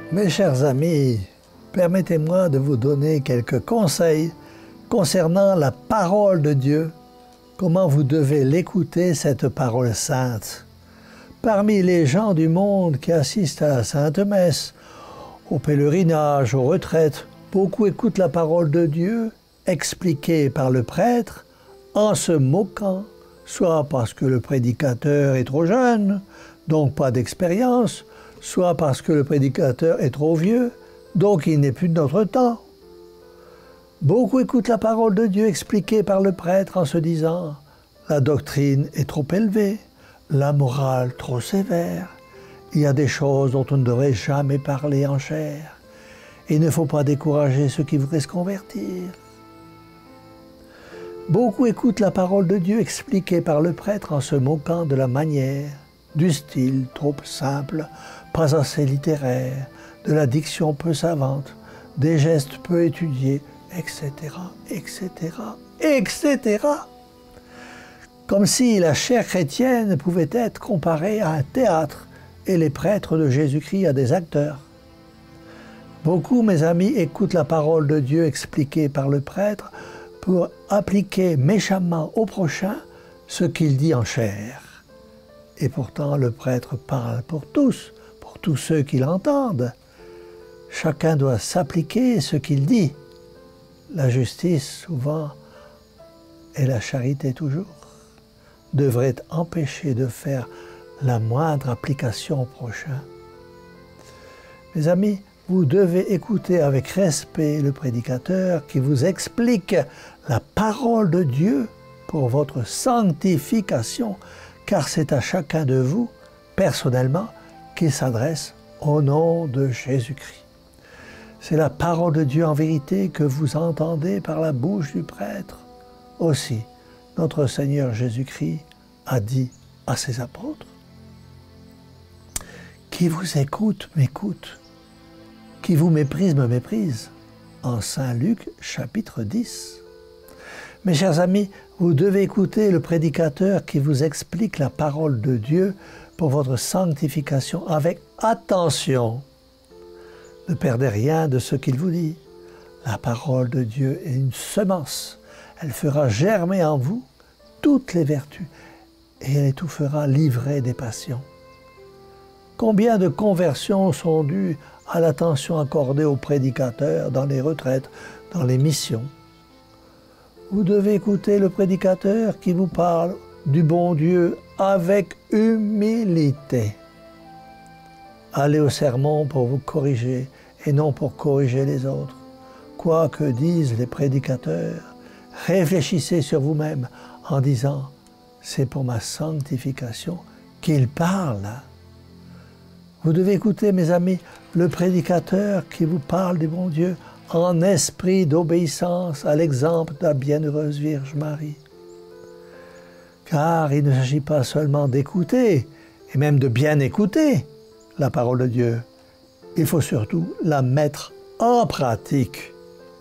Mes chers amis, permettez-moi de vous donner quelques conseils concernant la parole de Dieu, comment vous devez l'écouter, cette parole sainte. Parmi les gens du monde qui assistent à la Sainte Messe, au pèlerinage, aux retraites, beaucoup écoutent la parole de Dieu expliquée par le prêtre en se moquant, soit parce que le prédicateur est trop jeune, donc pas d'expérience, soit parce que le prédicateur est trop vieux, donc il n'est plus de notre temps. Beaucoup écoutent la parole de Dieu expliquée par le prêtre en se disant « la doctrine est trop élevée, la morale trop sévère, il y a des choses dont on ne devrait jamais parler en chair, il ne faut pas décourager ceux qui voudraient se convertir ». Beaucoup écoutent la parole de Dieu expliquée par le prêtre en se moquant de la manière, du style trop simple, pas assez littéraire, de la diction peu savante, des gestes peu étudiés, etc., etc., etc. Comme si la chair chrétienne pouvait être comparée à un théâtre et les prêtres de Jésus-Christ à des acteurs. Beaucoup, mes amis, écoutent la parole de Dieu expliquée par le prêtre pour appliquer méchamment au prochain ce qu'il dit en chair. Et pourtant, le prêtre parle pour tous ceux qui l'entendent. Chacun doit s'appliquer ce qu'il dit. La justice, souvent, et la charité, toujours, devraient empêcher de faire la moindre application au prochain. Mes amis, vous devez écouter avec respect le prédicateur qui vous explique la parole de Dieu pour votre sanctification, car c'est à chacun de vous, personnellement, qu'il s'adresse au nom de Jésus-Christ. C'est la parole de Dieu en vérité que vous entendez par la bouche du prêtre. Aussi, notre Seigneur Jésus-Christ a dit à ses apôtres, « Qui vous écoute, m'écoute. Qui vous méprise, me méprise. » En Saint Luc, chapitre 10. Mes chers amis, vous devez écouter le prédicateur qui vous explique la parole de Dieu pour votre sanctification avec attention. Ne perdez rien de ce qu'il vous dit. La parole de Dieu est une semence. Elle fera germer en vous toutes les vertus et elle étouffera l'ivraie des passions. Combien de conversions sont dues à l'attention accordée aux prédicateurs dans les retraites, dans les missions? Vous devez écouter le prédicateur qui vous parle du bon Dieu avec humilité. Allez au sermon pour vous corriger et non pour corriger les autres. Quoi que disent les prédicateurs, réfléchissez sur vous-même en disant « c'est pour ma sanctification qu'il parle ». Vous devez écouter, mes amis, le prédicateur qui vous parle du bon Dieu en esprit d'obéissance à l'exemple de la bienheureuse Vierge Marie. Car il ne s'agit pas seulement d'écouter, et même de bien écouter la parole de Dieu. Il faut surtout la mettre en pratique.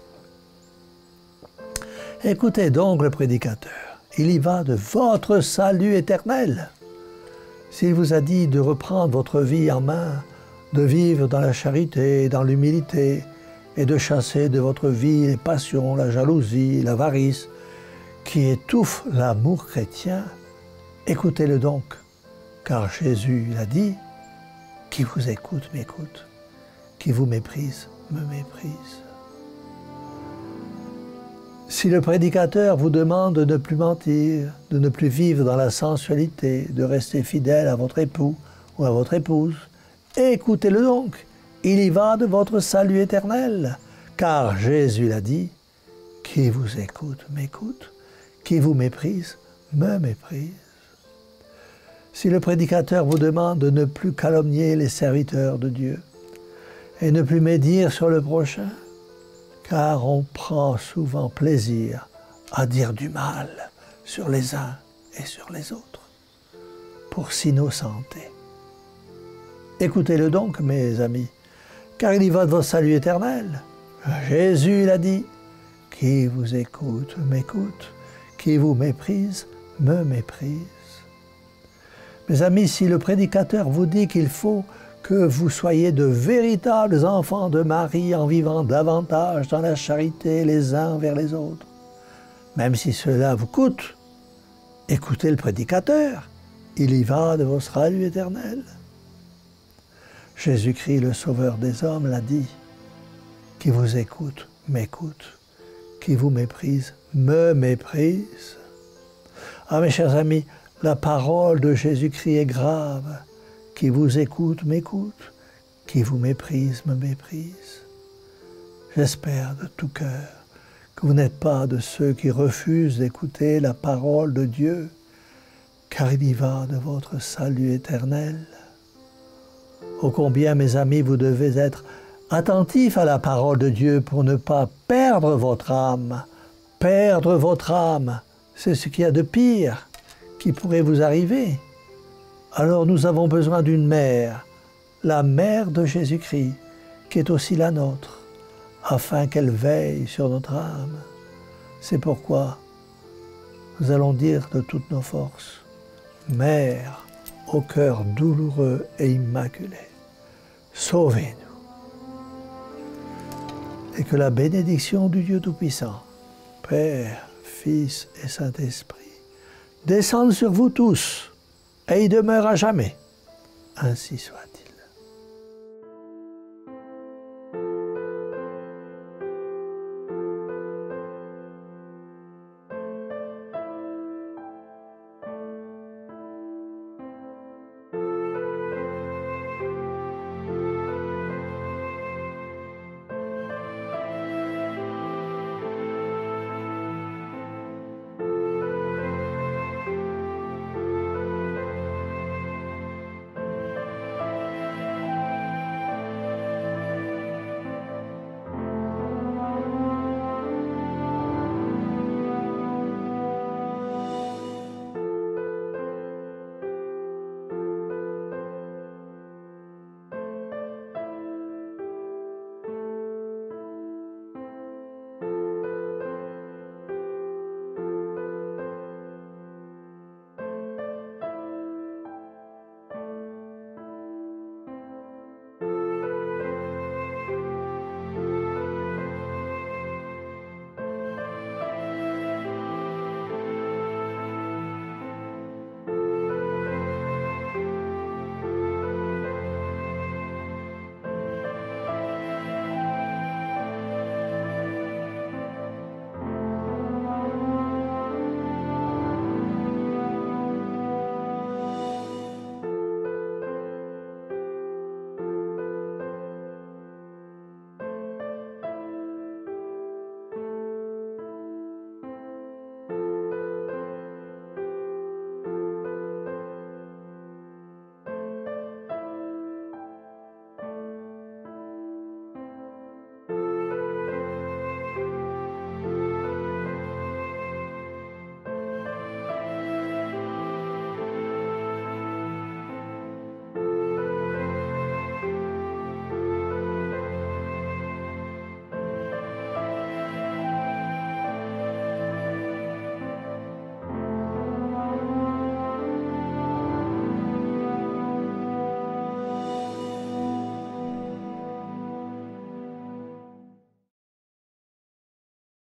Écoutez donc le prédicateur. Il y va de votre salut éternel. S'il vous a dit de reprendre votre vie en main, de vivre dans la charité, dans l'humilité, et de chasser de votre vie les passions, la jalousie, l'avarice, qui étouffent l'amour chrétien, écoutez-le donc, car Jésus l'a dit, « Qui vous écoute, m'écoute, qui vous méprise, me méprise. » Si le prédicateur vous demande de ne plus mentir, de ne plus vivre dans la sensualité, de rester fidèle à votre époux ou à votre épouse, écoutez-le donc. Il y va de votre salut éternel, car Jésus l'a dit, « Qui vous écoute, m'écoute, qui vous méprise, me méprise. » Si le prédicateur vous demande de ne plus calomnier les serviteurs de Dieu et ne plus médire sur le prochain, car on prend souvent plaisir à dire du mal sur les uns et sur les autres, pour s'innocenter. Écoutez-le donc, mes amis, car il y va de votre salut éternel. Jésus l'a dit, « Qui vous écoute, m'écoute, qui vous méprise, me méprise. » Mes amis, si le prédicateur vous dit qu'il faut que vous soyez de véritables enfants de Marie en vivant davantage dans la charité les uns envers les autres. Même si cela vous coûte, écoutez le prédicateur, il y va de votre salut éternel. Jésus-Christ, le Sauveur des hommes, l'a dit, qui vous écoute, m'écoute, qui vous méprise, me méprise. Ah mes chers amis, la parole de Jésus-Christ est grave. Qui vous écoute, m'écoute. Qui vous méprise, me méprise. J'espère de tout cœur que vous n'êtes pas de ceux qui refusent d'écouter la parole de Dieu, car il y va de votre salut éternel. Ô combien, mes amis, vous devez être attentifs à la parole de Dieu pour ne pas perdre votre âme. Perdre votre âme, c'est ce qu'il y a de pire qui pourrait vous arriver. Alors nous avons besoin d'une mère, la mère de Jésus-Christ, qui est aussi la nôtre, afin qu'elle veille sur notre âme. C'est pourquoi nous allons dire de toutes nos forces, Mère au cœur douloureux et immaculé, sauvez-nous. Et que la bénédiction du Dieu Tout-Puissant, Père, Fils et Saint-Esprit, descende sur vous tous, et y demeure à jamais. Ainsi soit-il.